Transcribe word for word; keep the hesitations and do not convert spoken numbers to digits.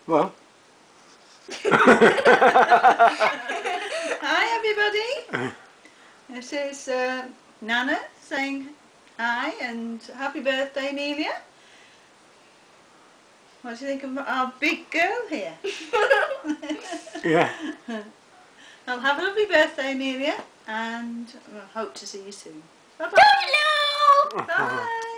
Well. Hi everybody. This is uh, Nana saying hi and happy birthday, Amelia. What do you think of our big girl here? Yeah. Well, have a lovely birthday, Amelia, and I hope to see you soon. Bye bye. Hello. Bye.